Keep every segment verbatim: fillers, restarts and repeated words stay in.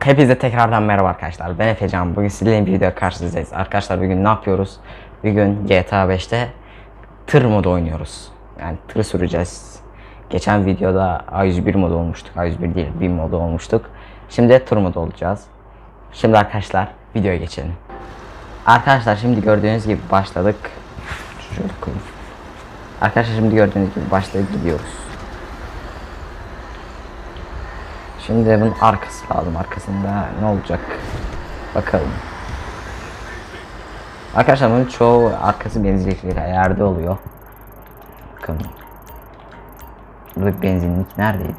Hepinize tekrardan merhaba arkadaşlar. Ben Efecan. Bugün sizinle bir video karşınızdayız. Arkadaşlar bugün ne yapıyoruz? Bugün G T A beşte tır modu oynuyoruz. Yani tır süreceğiz. Geçen videoda A yüz bir modu olmuştuk. A yüz bir değil, bin modu olmuştuk. Şimdi de tır modu olacağız. Şimdi arkadaşlar videoya geçelim. Arkadaşlar şimdi gördüğünüz gibi başladık. Şöyle koyayım. Arkadaşlar şimdi gördüğünüz gibi başlayıp gidiyoruz. Şimdi bunun arkası lazım. Arkasında ne olacak? Bakalım. Arkadaşlar bunun çoğu arkası benzinlikleri yerde oluyor. Bakın. Burada benzinlik neredeydi?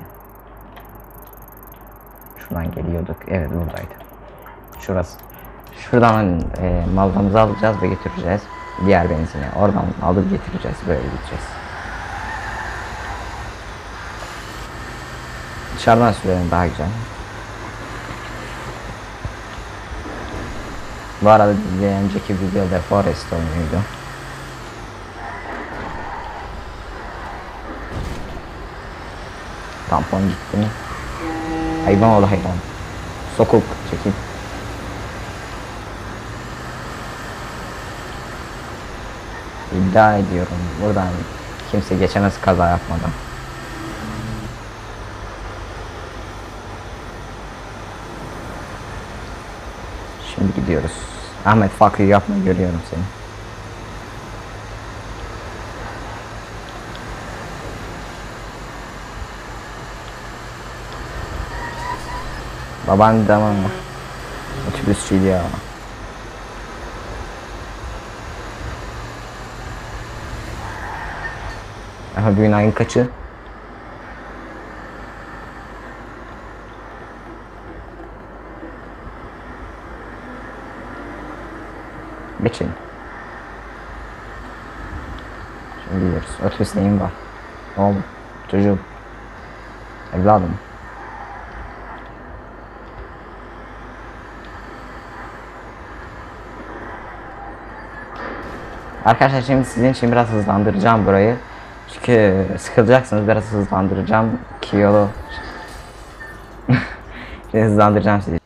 Şuradan geliyorduk. Evet buradaydı. Şurası. Şuradan e, malımızı alacağız ve getireceğiz. Diğer benzine. Oradan alıp getireceğiz. Böyle gideceğiz. Dışarıdan sürelim daha güzel. Bu arada bir önceki videoda Forest oynuyordu. Tampon gitti mi? Hayvan ol hayvan. Sokuk çekil. İddia ediyorum buradan kimse geçemez kaza yapmadan. Şimdi gidiyoruz. Ahmet fakir yapma, görüyorum seni. Baban da mı? Otobüsçüydü ya. Aha bugün ayın kaçı? Geçin. Şimdi gidiyoruz. Otobüs neyim var? Oğlum, çocuğum, evladım. Arkadaşlar şimdi sizin için biraz hızlandıracağım burayı. Çünkü sıkılacaksınız, biraz hızlandıracağım ki yolu. Şimdi hızlandıracağım sizi.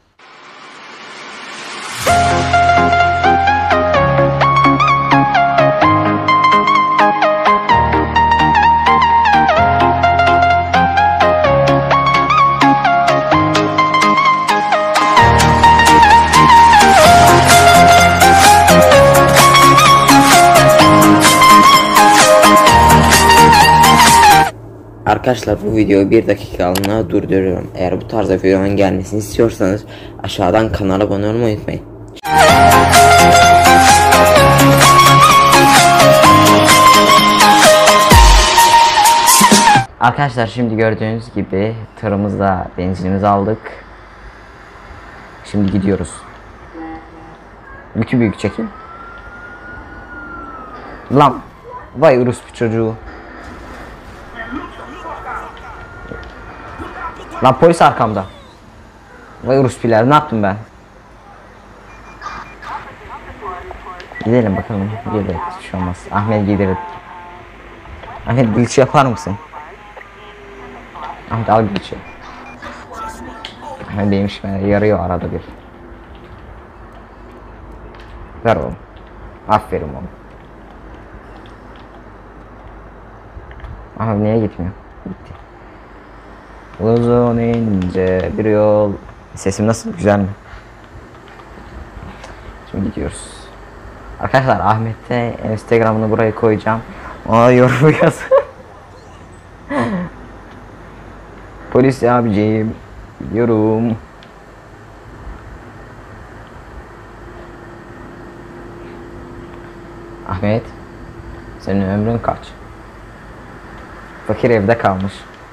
Arkadaşlar bu videoyu bir dakikalığına durduruyorum. Eğer bu tarzda videonun gelmesini istiyorsanız aşağıdan kanala abone olmayı unutmayın. Arkadaşlar şimdi gördüğünüz gibi tırımızda benzinimizi aldık. Şimdi gidiyoruz. Bütün büyük çekin. Lan vay orospu çocuğu. Lan polis arkamda. Vay orospular, ne yaptım ben? Gidelim bakalım. Gidelim. Hiç şey olmaz. Ahmet gidelim. Ahmet glitch yapar mısın? Ahmet al glitch'i. Ahmet benim işime yarıyor arada bir. Ver oğlum. Aferin oğlum. Ahmet niye gitmiyor? Gitti. Uzun ince bir yol. Sesim nasıl, güzel mi? Şimdi gidiyoruz. Arkadaşlar Ahmet'te Instagram'ını buraya koyacağım. Ona yorum yaz. Polis abiciğim gidiyorum. Ahmet, senin ömrün kaç? Fakir evde kalmış.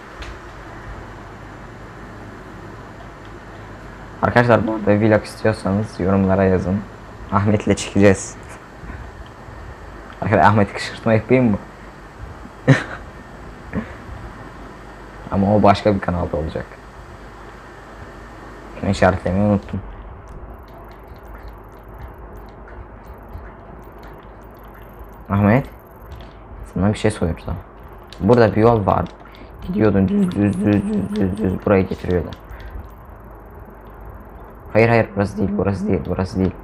Arkadaşlar bu arada vlog istiyorsanız yorumlara yazın. Ahmet'le çekeceğiz. Arkadaşlar Ahmet'i kışkırtma yapayım mı? Ama o başka bir kanalda olacak. Şunu işaretlemeyi unuttum. Ahmet, sana bir şey soruyoruz ama. Burada bir yol var. Gidiyordun düz düz düz düz düz düz buraya getiriyorlar. Hayır hayır, burası değil, burası değil, burası değil.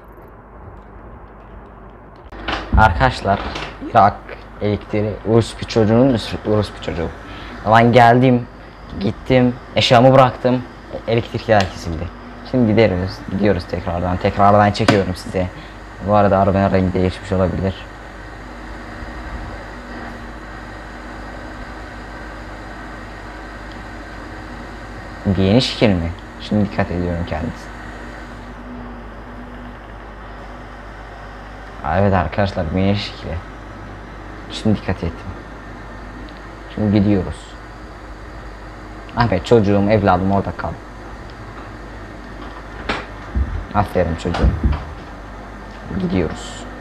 Arkadaşlar, Irak elektriği orospu çocuğunun orospu çocuğu. Lan geldim, gittim, eşyamı bıraktım, elektrikler kesildi. Şimdi gideriz, gidiyoruz tekrardan, tekrardan çekiyorum size. Bu arada arabanın rengi değişmiş olabilir. Yeni şekil mi? Şimdi dikkat ediyorum kendisi. Evet arkadaşlar, yeni şekil. Şimdi dikkat ettim. Şimdi gidiyoruz. Ahmet, çocuğum, evladım orada kal. Aferin çocuğum. Gidiyoruz.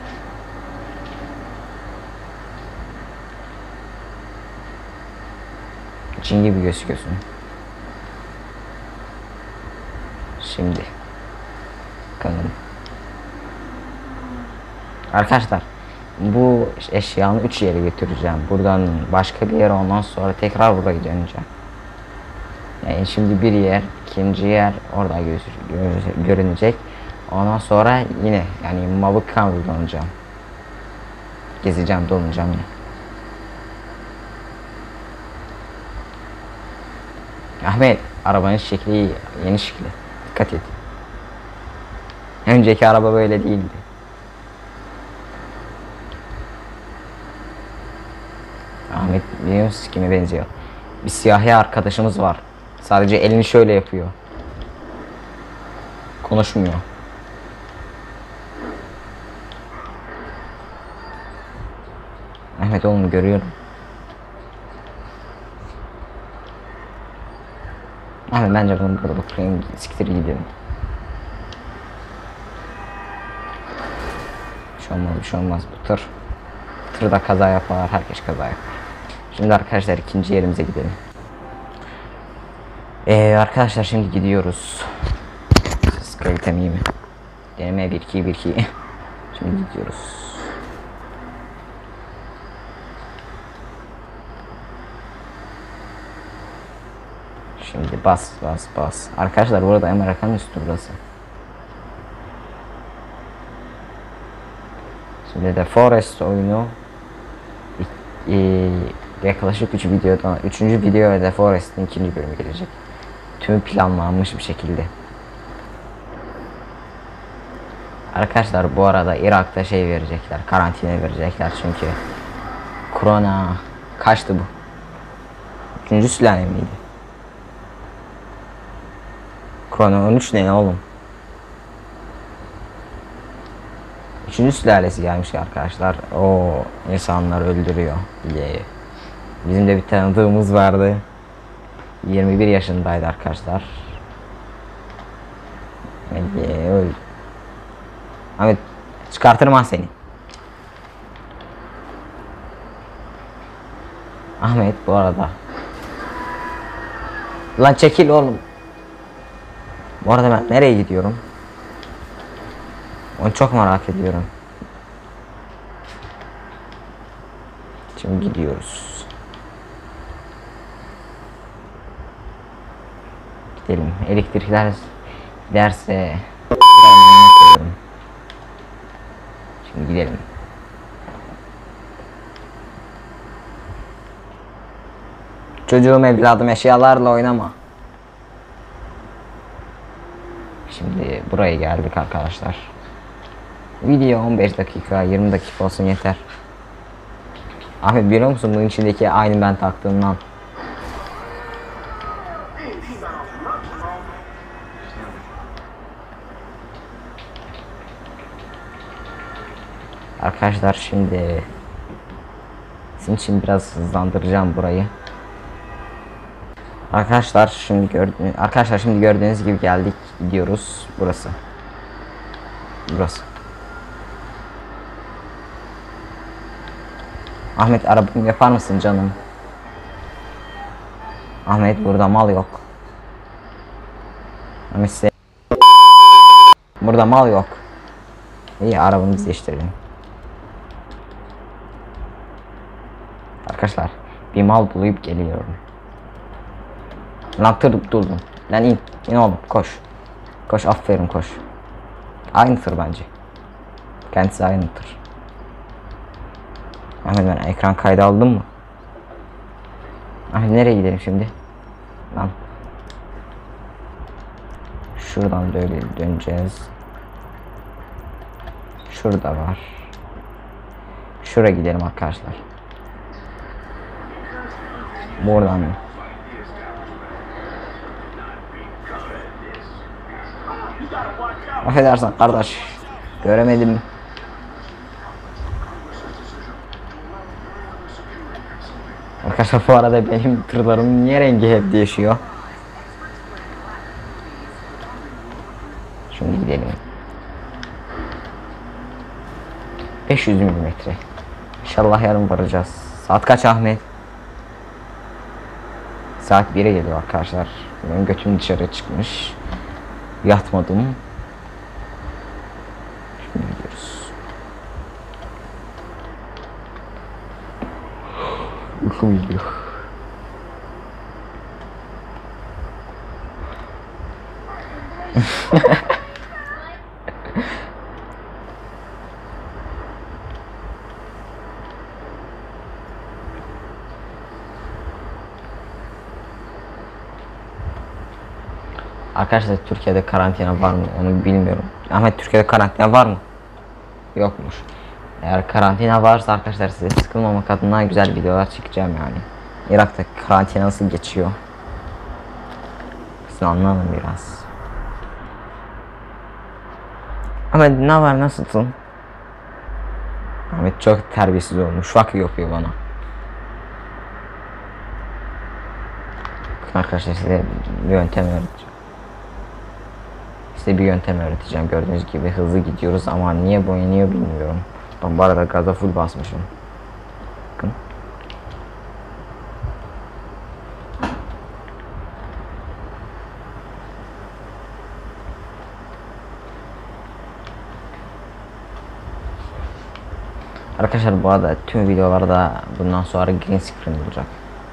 Cin gibi gözüküyorsun. Şimdi. Bakalım. Arkadaşlar, bu eşyanı üç yere götüreceğim. Buradan başka bir yere, ondan sonra tekrar buraya döneceğim. Yani şimdi bir yer, ikinci yer orada görünecek. Ondan sonra yine yani Mavıkan kullanacağım. Gezeceğim, dolanacağım yine. Ahmet, arabanın şekli yeni şekli. Dikkat et. Önceki araba böyle değildi. Ahmet, biliyor musunuz kime benziyor? Bir siyahi arkadaşımız var. Sadece elini şöyle yapıyor. Konuşmuyor. Ahmet oğlum, görüyorum. Ahmet, bence bunu burada bırakayım, siktir gidelim. Bir şey olmaz, bir şey olmaz, bu tır. Tırda kaza yapar, herkes kaza yapar. Şimdi arkadaşlar, ikinci yerimize gidelim. Ee, arkadaşlar şimdi gidiyoruz. Ses kalitem iyi mi? Deneme bir iki bir iki. Şimdi gidiyoruz. Şimdi bas bas bas. Arkadaşlar, burada Amerikan üstü burası. Şimdi de Forest oyunu e, yaklaşık üç videodan üçüncü video de Forest'in ikinci bölümü gelecek. Tüm planlanmış bir şekilde. Arkadaşlar, bu arada Irak'ta şey verecekler, karantina verecekler çünkü korona kaçtı bu? Üçüncü sülale miydi? Korona on üç ne oğlum? Üçüncü sülalesi gelmiş arkadaşlar. O insanlar öldürüyor diye. Bizim de bir tanıdığımız vardı. yirmi bir yaşındaydı arkadaşlar. Ee, öldü. Ahmet, çıkartırım ha seni. Ahmet, bu arada. Lan çekil oğlum. Bu arada ben nereye gidiyorum? Onu çok merak ediyorum. Şimdi gidiyoruz. Gidelim. Elektrikler giderse şimdi gidelim. Çocuğum, evladım, eşyalarla oynama. Şimdi buraya geldik arkadaşlar. Video on beş dakika, yirmi dakika olsun yeter. Ahmet, biliyor musun bunun içindeki aynı ben taktığımdan? Arkadaşlar, şimdi sizin için biraz hızlandıracağım burayı. Arkadaşlar şimdi gördüğünüz arkadaşlar şimdi gördüğünüz gibi geldik, gidiyoruz. Burası. Burası. Ahmet, arabamı yapar mısın canım? Ahmet, burada mal yok. Ahmet size... Burada mal yok. İyi, arabamızı değiştirelim. Arkadaşlar, bir mal bulup geliyorum. Lan tır durdum. Lan in, in oğlum, koş. Koş, aferin, koş. Aynı tır bence. Kendisi aynı tır. Ahmet, ben ekran kaydı aldım mı? Ahmet, nereye gidelim şimdi? Lan. Şuradan böyle döneceğiz. Şurada var. Şuraya gidelim arkadaşlar. Buradan. Affedersin kardeş. Göremedim. Arkadaşlar bu arada benim tırlarım niye rengi hep değişiyor? Şimdi gidelim. beş yüz milimetre. İnşallah yarın varacağız. Saat kaç Ahmet? Saat bire geliyor arkadaşlar. Benim götüm dışarı çıkmış. Yatmadım. Şimdi gidiyoruz. Uykum geliyor. Arkadaşlar Türkiye'de karantina var mı onu bilmiyorum. Ahmet, Türkiye'de karantina var mı? Yokmuş. Eğer karantina varsa arkadaşlar size sıkılmamak adına güzel videolar çekeceğim yani. Irak'ta karantina nasıl geçiyor? Siz anlayın biraz. Ahmet, ne var, nasılsın? Ahmet çok terbiyesiz olmuş. Şak yapıyor bana. Arkadaşlar size bir yöntem öğreteceğim. Size bir yöntem öğreteceğim. Gördüğünüz gibi hızlı gidiyoruz ama niye boyanıyor bilmiyorum. Ben bu arada gaza full basmışım. Bakın. Arkadaşlar bu arada tüm videolarda bundan sonra green screen olacak.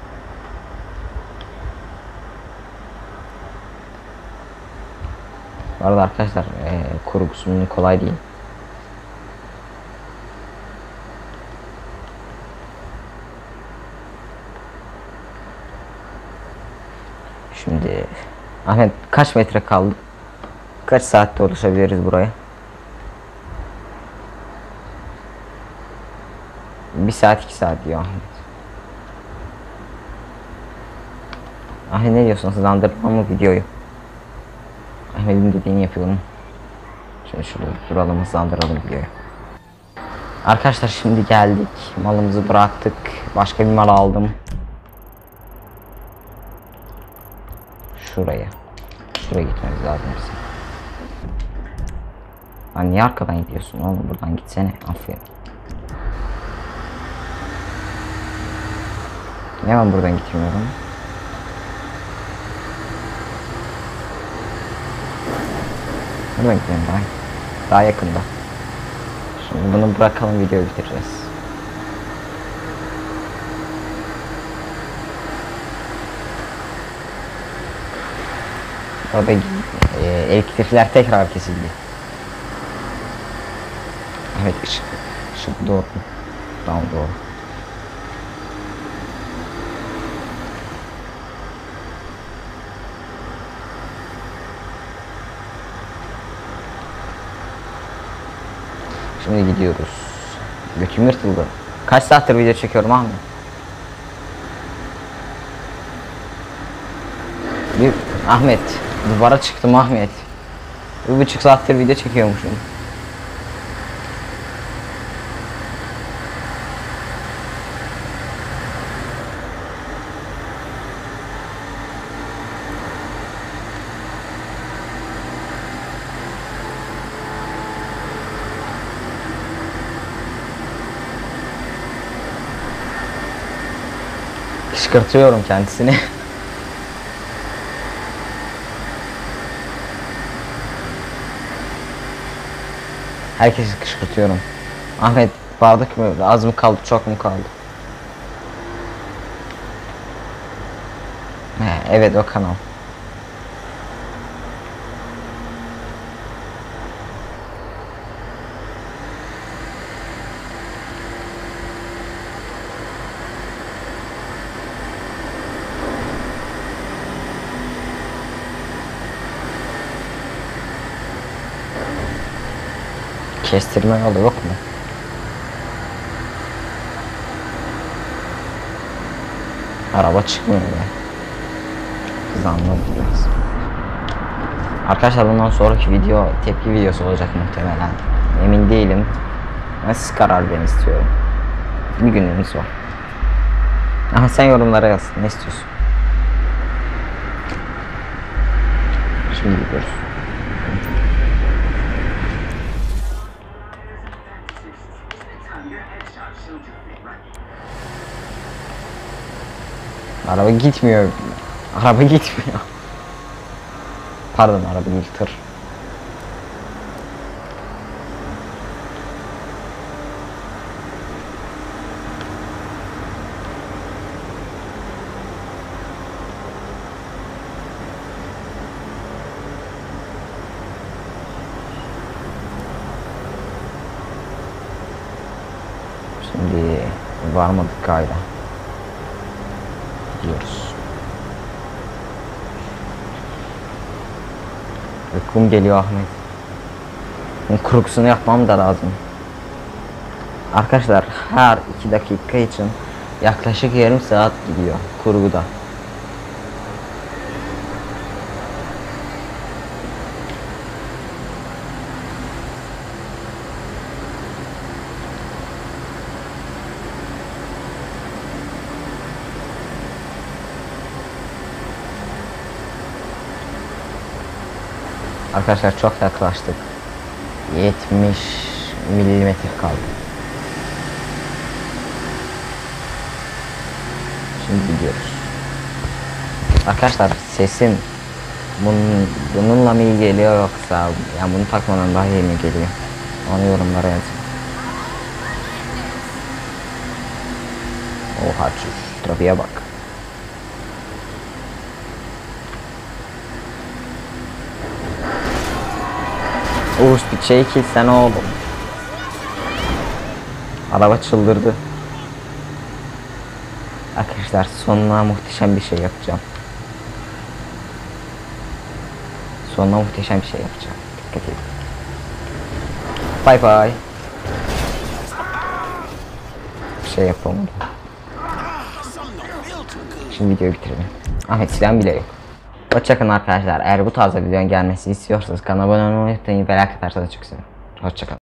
Bu arada arkadaşlar e, kurgusunun kolay değil. Şimdi Ahmet, kaç metre kaldı? Kaç saatte ulaşabiliriz buraya? Bir saat, iki saat diyor Ahmet. Ahmet, ne diyorsun? Hızlandırma mı videoyu? Ahmet'in dediğini yapıyorum. Şöyle şurada duralım, hızlandıralım videoyu. Arkadaşlar şimdi geldik. Malımızı bıraktık. Başka bir mal aldım. Şuraya. Şuraya gitmemiz lazım bize. Lan niye arkadan gidiyorsun oğlum? Buradan gitsene. Aferin. Niye ben buradan gitmiyorum? Buradan gidelim daha, daha yakında. Şimdi bunu bırakalım, videoyu bitireceğiz. Orada e, elektrikler tekrar kesildi. Evet, ışık, ışık doğru. Tamam, doğru. Şimdi gidiyoruz. Götüm yırtıldı. Kaç saattir video çekiyorum Ahmet? Bir Ahmet, duvara çıktım Ahmet. Bir buçuk saattir video çekiyormuşum. Kışkırtıyorum kendisini. Herkesi kışkırtıyorum. Ahmet, bardak mı? Az mı kaldı, çok mu kaldı? He, evet, o kanal. Kestirme yolu yok mu? Araba çıkmıyor ya. Hızlandı biraz. Arkadaşlar bundan sonraki video tepki videosu olacak muhtemelen. Emin değilim. Ben siz karar verin istiyorum. Bir günümüz var. Ama sen yorumlara yaz. Ne istiyorsun? Şimdi gidiyoruz. Araba gitmiyor. Araba gitmiyor. Pardon, araba değil, tır. Şimdi varmadık galiba. Gidiyoruz. Uykum geliyor Ahmet. Bunun kurgusunu yapmam da lazım. Arkadaşlar her iki dakika için yaklaşık yarım saat gidiyor kurguda. Arkadaşlar çok yaklaştık. yetmiş milimetre kaldı. Şimdi gidiyoruz. Arkadaşlar sesim bunun, bununla mı iyi geliyor yoksa yani bunu takmadan daha iyi mi geliyor? Onu yorumlara yazın. Oha, şu trafiğe bak. Uğuz bir şey kilsene oğlum. Araba çıldırdı. Arkadaşlar sonuna muhteşem bir şey yapacağım. Sonuna muhteşem bir şey yapacağım. Dikkat edin. Bye bye. Bir şey yapamadım. Şimdi videoyu bitirelim. Ahmet silahım bile yok. Hoşçakalın arkadaşlar. Eğer bu tarzda videonun gelmesi istiyorsanız kanala abone olmayı unutmayın ve like atarsanız çok sevinirim. Hoşçakalın.